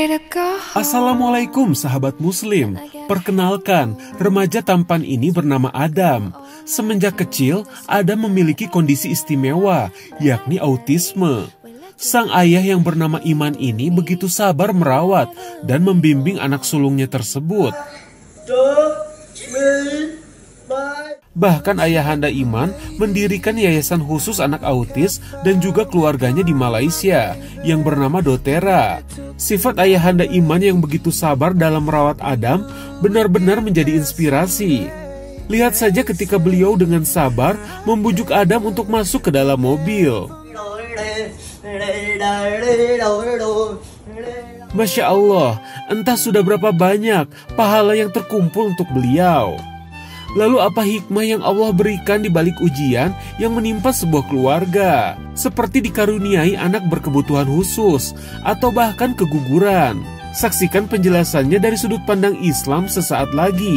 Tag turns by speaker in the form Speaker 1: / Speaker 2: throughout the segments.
Speaker 1: Assalamualaikum sahabat muslim. Perkenalkan, remaja tampan ini bernama Adam. Semenjak kecil, Adam memiliki kondisi istimewa, yakni autisme. Sang ayah yang bernama Iman ini begitu sabar merawat dan membimbing anak sulungnya tersebut. Bahkan ayahanda Iman mendirikan yayasan khusus anak autis dan juga keluarganya di Malaysia yang bernama doTERRA. Sifat ayahanda Iman yang begitu sabar dalam merawat Adam benar-benar menjadi inspirasi. Lihat saja ketika beliau dengan sabar membujuk Adam untuk masuk ke dalam mobil. Masya Allah, entah sudah berapa banyak pahala yang terkumpul untuk beliau. Lalu apa hikmah yang Allah berikan di balik ujian yang menimpa sebuah keluarga? Seperti dikaruniai anak berkebutuhan khusus atau bahkan keguguran. Saksikan penjelasannya dari sudut pandang Islam sesaat lagi.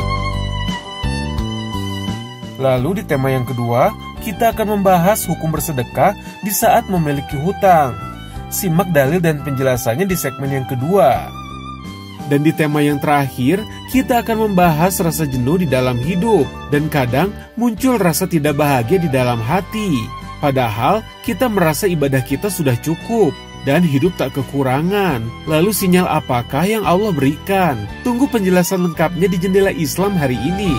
Speaker 1: Lalu di tema yang kedua, kita akan membahas hukum bersedekah di saat memiliki hutang. Simak dalil dan penjelasannya di segmen yang kedua. Dan di tema yang terakhir, kita akan membahas rasa jenuh di dalam hidup. Dan kadang muncul rasa tidak bahagia di dalam hati. Padahal kita merasa ibadah kita sudah cukup dan hidup tak kekurangan. Lalu sinyal apakah yang Allah berikan? Tunggu penjelasan lengkapnya di Jendela Islam hari ini.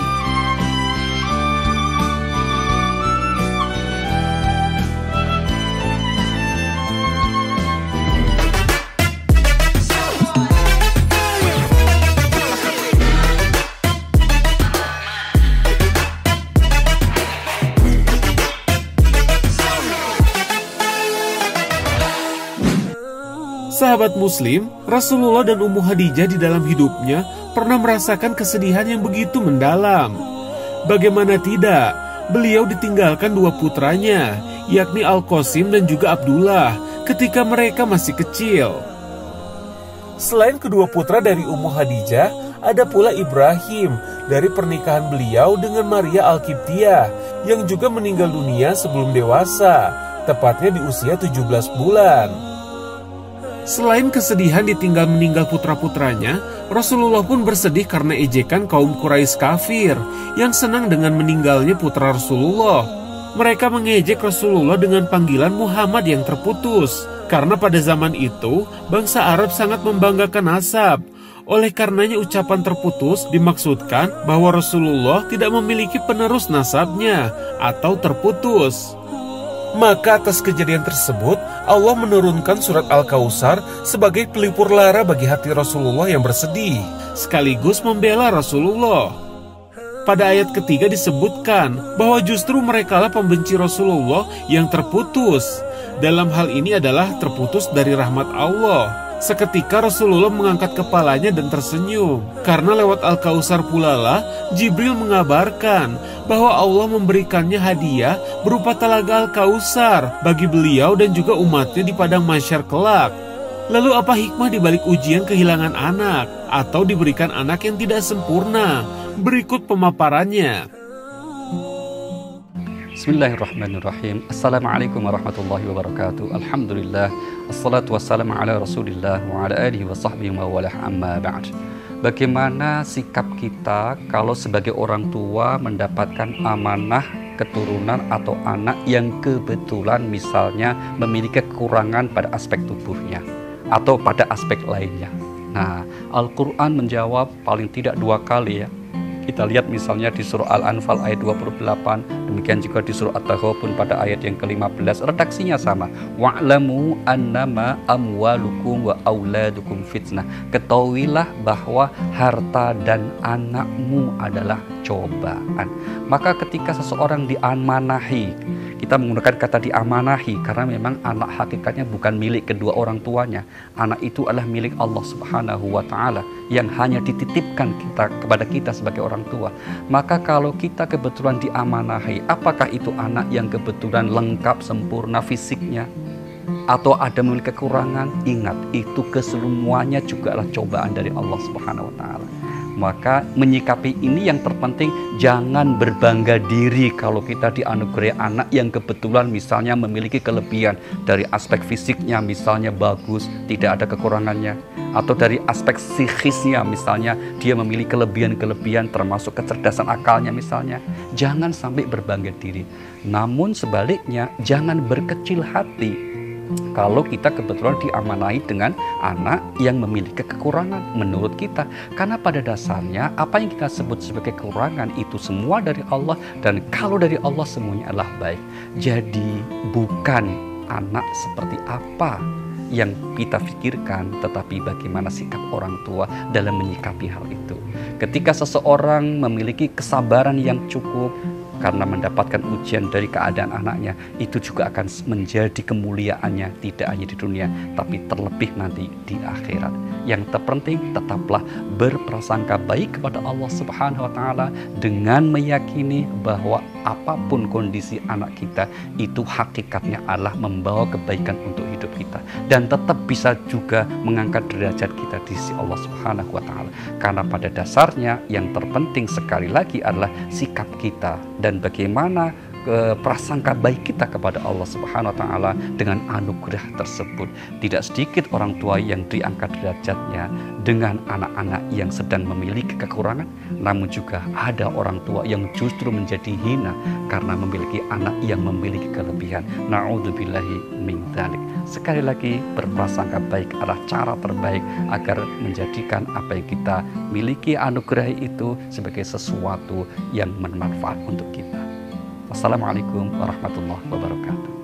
Speaker 1: Sahabat muslim, Rasulullah dan Ummu Khadijah di dalam hidupnya pernah merasakan kesedihan yang begitu mendalam. Bagaimana tidak, beliau ditinggalkan dua putranya, yakni Al-Qasim dan juga Abdullah, ketika mereka masih kecil. Selain kedua putra dari Ummu Khadijah, ada pula Ibrahim dari pernikahan beliau dengan Maria Al-Qibtiyah, yang juga meninggal dunia sebelum dewasa, tepatnya di usia 17 bulan. Selain kesedihan ditinggal meninggal putra-putranya, Rasulullah pun bersedih karena ejekan kaum Quraisy kafir yang senang dengan meninggalnya putra Rasulullah. Mereka mengejek Rasulullah dengan panggilan Muhammad yang terputus, karena pada zaman itu bangsa Arab sangat membanggakan nasab. Oleh karenanya ucapan terputus dimaksudkan bahwa Rasulullah tidak memiliki penerus nasabnya atau terputus. Maka atas kejadian tersebut, Allah menurunkan surat Al-Kautsar sebagai pelipur lara bagi hati Rasulullah yang bersedih, sekaligus membela Rasulullah. Pada ayat ketiga disebutkan bahwa justru merekalah pembenci Rasulullah yang terputus. Dalam hal ini adalah terputus dari rahmat Allah. Seketika Rasulullah mengangkat kepalanya dan tersenyum, karena lewat Al-Kautsar pula lah Jibril mengabarkan bahwa Allah memberikannya hadiah berupa telaga Al-Kautsar bagi beliau dan juga umatnya di padang mahsyar kelak. Lalu apa hikmah di balik ujian kehilangan anak atau diberikan anak yang tidak sempurna? Berikut pemaparannya.
Speaker 2: Bismillahirrahmanirrahim. Assalamualaikum warahmatullahi wabarakatuh. Alhamdulillah. Assalatu wassalamu ala rasulillah wa ala alihi wa sahbihi wa walah amma ba'd. Bagaimana sikap kita kalau sebagai orang tua mendapatkan amanah keturunan atau anak yang kebetulan misalnya memiliki kekurangan pada aspek tubuhnya atau pada aspek lainnya. Nah, Al-Quran menjawab paling tidak 2 kali ya. Kita lihat misalnya di surah Al-Anfal ayat 28, demikian juga di surah At-Taghabun pada ayat yang ke-15, redaksinya sama. Wa'lamu annama amwalukum wa auladukum fitnah. Ketahuilah bahwa harta dan anakmu adalah cobaan. Maka ketika seseorang diamanahi, kita menggunakan kata diamanahi karena memang anak hakikatnya bukan milik kedua orang tuanya. Anak itu adalah milik Allah Subhanahu wa Ta'ala yang hanya dititipkan kepada kita sebagai orang tua. Maka kalau kita kebetulan diamanahi, apakah itu anak yang kebetulan lengkap sempurna fisiknya atau ada memiliki kekurangan? Ingat, itu kesemuanya juga adalah cobaan dari Allah Subhanahu wa Ta'ala. Maka menyikapi ini yang terpenting, jangan berbangga diri kalau kita dianugerahi anak yang kebetulan misalnya memiliki kelebihan dari aspek fisiknya, misalnya bagus, tidak ada kekurangannya, atau dari aspek psikisnya, misalnya dia memiliki kelebihan-kelebihan termasuk kecerdasan akalnya misalnya. Jangan sampai berbangga diri. Namun sebaliknya, jangan berkecil hati kalau kita kebetulan diamanahi dengan anak yang memiliki kekurangan menurut kita. Karena pada dasarnya apa yang kita sebut sebagai kekurangan itu semua dari Allah, dan kalau dari Allah semuanya adalah baik. Jadi bukan anak seperti apa yang kita pikirkan, tetapi bagaimana sikap orang tua dalam menyikapi hal itu. Ketika seseorang memiliki kesabaran yang cukup karena mendapatkan ujian dari keadaan anaknya, itu juga akan menjadi kemuliaannya, tidak hanya di dunia, tapi terlebih nanti di akhirat. Yang terpenting, tetaplah berprasangka baik kepada Allah Subhanahu wa Ta'ala dengan meyakini bahwa apapun kondisi anak kita, itu hakikatnya adalah membawa kebaikan untuk hidup kita, dan tetap bisa juga mengangkat derajat kita di sisi Allah Subhanahu wa Ta'ala. Karena pada dasarnya yang terpenting sekali lagi adalah sikap kita dan bagaimana prasangka baik kita kepada Allah Subhanahu wa Ta'ala dengan anugerah tersebut. Tidak sedikit orang tua yang diangkat derajatnya dengan anak-anak yang sedang memiliki kekurangan, namun juga ada orang tua yang justru menjadi hina karena memiliki anak yang memiliki kelebihan. Na'udzubillahi min dzalik. Sekali lagi, berprasangka baik adalah cara terbaik agar menjadikan apa yang kita miliki, anugerah itu sebagai sesuatu yang bermanfaat untuk kita. Wassalamualaikum warahmatullahi wabarakatuh.